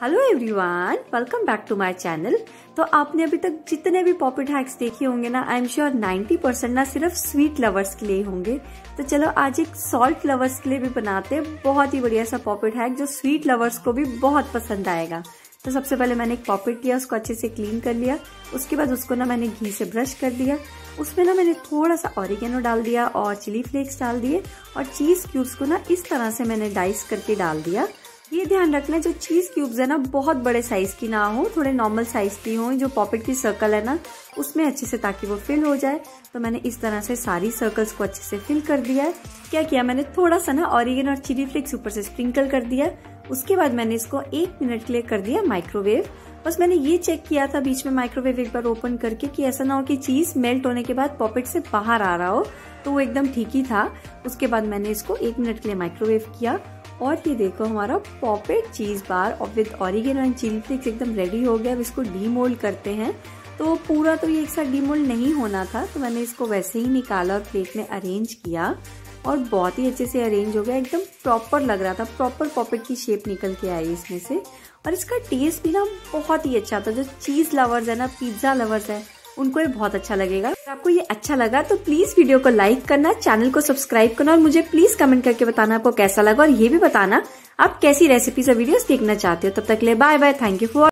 Hello everyone, welcome back to my channel. तो आपने अभी तक जितने भी पॉपिट हैक्स देखे होंगे ना, आई एम श्योर 90% ना सिर्फ स्वीट लवर्स के लिए होंगे। तो चलो आज एक सॉल्ट लवर्स के लिए भी बनाते हैं बहुत ही बढ़िया सा पॉपिट हैक जो स्वीट लवर्स को भी बहुत पसंद आएगा। तो सबसे पहले मैंने एक पॉपिट लिया, उसको अच्छे से क्लीन कर लिया। उसके बाद उसको ना मैंने घी से ब्रश कर दिया। उसमें ना मैंने थोड़ा सा ऑरिगेनो डाल दिया और चिली फ्लेक्स डाल दिए और चीज क्यूब्स को ना इस तरह से मैंने डाइस करके डाल दिया। ये ध्यान रखना जो चीज क्यूब्स है ना बहुत बड़े साइज की ना हो, थोड़े नॉर्मल साइज की हो, जो पॉपिट की सर्कल है ना उसमें अच्छे से, ताकि वो फिल हो जाए। तो मैंने इस तरह से सारी सर्कल्स को अच्छे से फिल कर दिया है। क्या किया मैंने, थोड़ा सा ना ऑरिगेनो और चिली फ्लेक्स ऊपर से स्प्रिंकल कर दिया। उसके बाद मैंने इसको 1 मिनट के लिए कर दिया माइक्रोवेव। बस मैंने ये चेक किया था बीच में माइक्रोवेव एक बार ओपन करके कि ऐसा ना हो कि चीज मेल्ट होने के बाद पॉपिट से बाहर आ रहा हो, तो वो एकदम ठीक ही था। उसके बाद मैंने इसको 1 मिनट के लिए माइक्रोवेव किया और ये देखो हमारा पॉपिट चीज बार और with oregano and chilli flakes एकदम रेडी हो गया। अब इसको डीमोल्ड करते हैं। तो पूरा तो ये एक साथ डीमोल्ड नहीं होना था, तो मैंने इसको वैसे ही निकाला और प्लेट में अरेंज किया और बहुत ही अच्छे से अरेंज हो गया। एकदम प्रॉपर लग रहा था, प्रॉपर पॉपिट की शेप निकल के आई इसमें से। और इसका टेस्ट भी ना बहुत ही अच्छा था। जो चीज लवर्स है ना, पिज्जा लवर्स है, उनको ये बहुत अच्छा लगेगा। अगर आपको ये अच्छा लगा तो प्लीज वीडियो को लाइक करना, चैनल को सब्सक्राइब करना और मुझे प्लीज कमेंट करके बताना आपको कैसा लगा। और ये भी बताना आप कैसी रेसिपीज और वीडियोस देखना चाहते हो। तब तक के लिए bye bye, thank you for